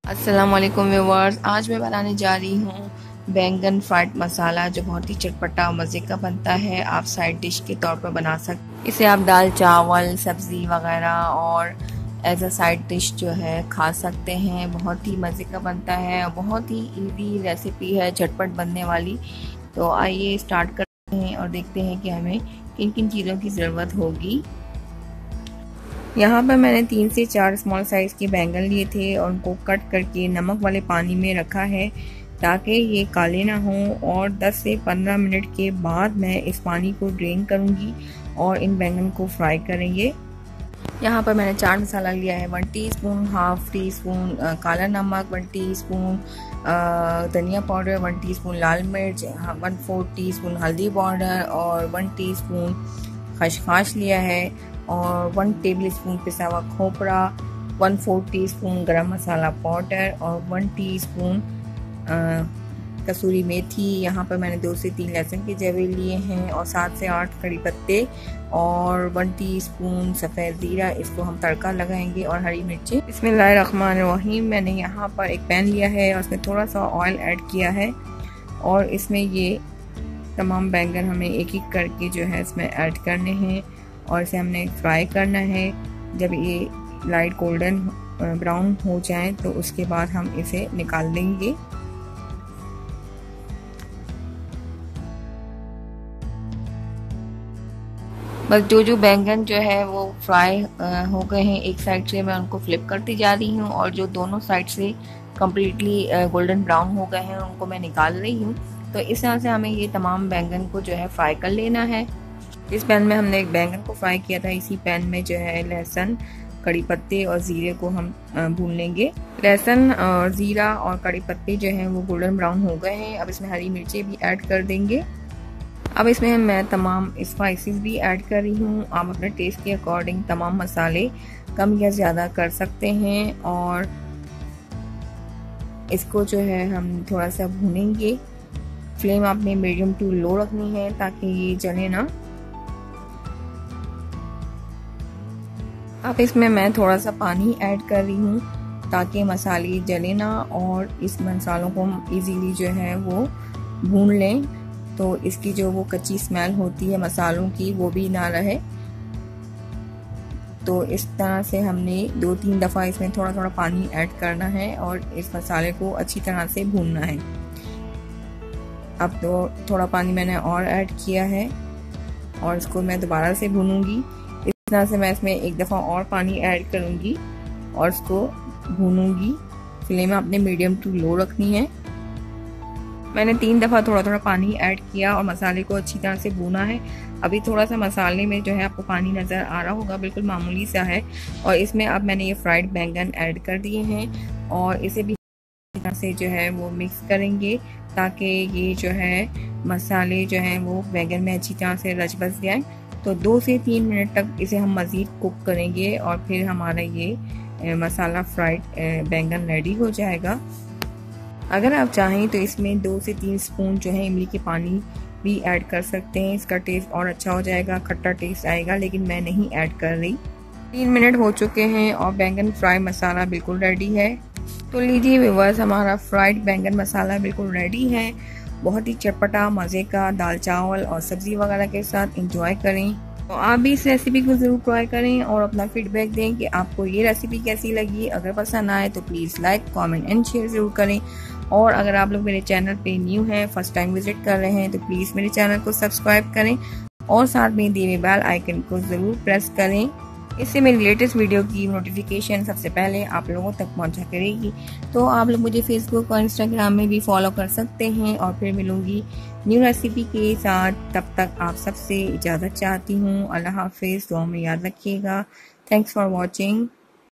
अस्सलाम वालेकुम व्यूअर्स। आज मैं बनाने जा रही हूँ बैंगन फ्राइड मसाला, जो बहुत ही चटपटा और मज़े का बनता है। आप साइड डिश के तौर पर बना सकते, इसे आप दाल चावल सब्ज़ी वगैरह और एज अ साइड डिश जो है खा सकते हैं। बहुत ही मज़े का बनता है और बहुत ही इजी रेसिपी है, झटपट बनने वाली। तो आइए स्टार्ट करते हैं और देखते हैं कि हमें किन किन चीज़ों की ज़रूरत होगी। यहाँ पर मैंने 3 से 4 स्मॉल साइज़ के बैंगन लिए थे और उनको कट करके नमक वाले पानी में रखा है ताकि ये काले ना हों। और 10 से 15 मिनट के बाद मैं इस पानी को ड्रेन करूँगी और इन बैंगन को फ्राई करेंगे। यहाँ पर मैंने चाट मसाला लिया है 1 टीस्पून, हाफ टी स्पून काला नमक, 1 टीस्पून धनिया पाउडर, 1 टीस्पून लाल मिर्च, 1/4 टीस्पून हल्दी पाउडर और 1 टीस्पून खसखस लिया है और 1 टेबलस्पून पिसा हुआ खोपरा, 1/4 टीस्पून गरम मसाला पाउडर और 1 टीस्पून कसूरी मेथी। यहाँ पर मैंने 2 से 3 लहसुन के जवे लिए हैं और 7 से 8 कड़ी पत्ते और 1 टीस्पून सफ़ेद ज़ीरा। इसको हम तड़का लगाएंगे और हरी मिर्ची। बिस्मिल्लाहिर्रहमानिर्रहीम। मैंने यहाँ पर एक पैन लिया है और उसमें थोड़ा सा ऑयल ऐड किया है और इसमें ये तमाम बैंगन हमें एक एक करके जो है इसमें ऐड करने हैं और इसे हमने फ्राई करना है। जब ये लाइट गोल्डन ब्राउन हो जाए तो उसके बाद हम इसे निकाल देंगे। बस जो बैंगन जो है वो फ्राई हो गए हैं, एक साइड से मैं उनको फ्लिप करती जा रही हूँ और जो दोनों साइड से कम्प्लीटली गोल्डन ब्राउन हो गए हैं उनको मैं निकाल रही हूँ। तो इस तरह से हमें ये तमाम बैंगन को जो है फ्राई कर लेना है। इस पैन में हमने एक बैंगन को फ्राई किया था, इसी पैन में जो है लहसुन, कड़ी पत्ते और ज़ीरे को हम भून लेंगे। लहसुन और ज़ीरा और कड़ी पत्ते जो हैं वो गोल्डन ब्राउन हो गए हैं। अब इसमें हरी मिर्चें भी ऐड कर देंगे। अब इसमें मैं तमाम स्पाइसेस भी ऐड कर रही हूँ। आप अपने टेस्ट के अकॉर्डिंग तमाम मसाले कम या ज़्यादा कर सकते हैं और इसको जो है हम थोड़ा सा भूनेंगे। फ्लेम आपने मीडियम टू लो रखनी है ताकि ये जले ना। अब इसमें मैं थोड़ा सा पानी ऐड कर रही हूँ ताकि मसाले जले ना और इस मसालों को हम इजीली जो है वो भून लें, तो इसकी जो वो कच्ची स्मेल होती है मसालों की वो भी ना रहे। तो इस तरह से हमने 2-3 दफ़ा इसमें थोड़ा थोड़ा पानी ऐड करना है और इस मसाले को अच्छी तरह से भूनना है। अब तो थोड़ा पानी मैंने और ऐड किया है और इसको मैं दोबारा से भूनूंगी। इस तरह से मैं इसमें एक दफ़ा और पानी ऐड करूंगी और इसको भूनूंगी। फ्लेम आपने मीडियम टू लो रखनी है। मैंने 3 दफ़ा थोड़ा थोड़ा पानी ऐड किया और मसाले को अच्छी तरह से भूना है। अभी थोड़ा सा मसाले में जो है आपको पानी नज़र आ रहा होगा, बिल्कुल मामूली सा है। और इसमें अब मैंने ये फ्राइड बैंगन ऐड कर दिए हैं और इसे भी तरह से जो है वो मिक्स करेंगे ताकि ये जो है मसाले जो हैं वो बैंगन में अच्छी तरह से रच बस जाए। तो 2 से 3 मिनट तक इसे हम मज़ीद कुक करेंगे और फिर हमारा ये मसाला फ्राइड बैंगन रेडी हो जाएगा। अगर आप चाहें तो इसमें 2 से 3 स्पून जो है इमली के पानी भी ऐड कर सकते हैं। इसका टेस्ट और अच्छा हो जाएगा, खट्टा टेस्ट आएगा, लेकिन मैं नहीं ऐड कर रही। 3 मिनट हो चुके हैं और बैंगन फ्राई मसाला बिल्कुल रेडी है। तो लीजिए व्यूअर्स, हमारा फ्राइड बैंगन मसाला बिल्कुल रेडी है। बहुत ही चटपटा मज़े का दाल चावल और सब्ज़ी वगैरह के साथ इंजॉय करें। तो आप भी इस रेसिपी को ज़रूर ट्राई करें और अपना फीडबैक दें कि आपको ये रेसिपी कैसी लगी। अगर पसंद आए तो please like, comment and share ज़रूर करें। और अगर आप लोग मेरे चैनल पे न्यू हैं, फर्स्ट टाइम विजिट कर रहे हैं, तो प्लीज़ मेरे चैनल को सब्सक्राइब करें और साथ में दिए हुए बेल आइकन को ज़रूर प्रेस करें। इससे मेरी लेटेस्ट वीडियो की नोटिफिकेशन सबसे पहले आप लोगों तक पहुंचा करेगी। तो आप लोग मुझे फेसबुक और इंस्टाग्राम में भी फॉलो कर सकते हैं। और फिर मिलूंगी न्यू रेसिपी के साथ। तब तक आप सबसे इजाज़त चाहती हूँ। अल्लाह हाफिज़। दुआ में याद रखिएगा। Thanks for watching.